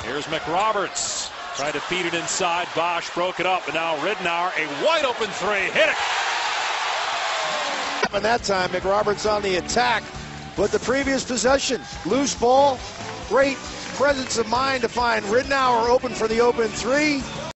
Here's McRoberts. Tried to feed it inside. Bosch broke it up, and now Ridnour, a wide open three. Hit it! And that time, McRoberts on the attack. But the previous possession, loose ball, great presence of mind to find Ridnour open for the open three.